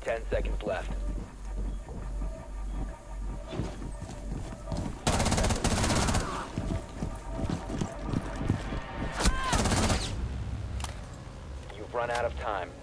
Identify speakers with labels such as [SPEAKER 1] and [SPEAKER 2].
[SPEAKER 1] 10 seconds left. You've run out of time.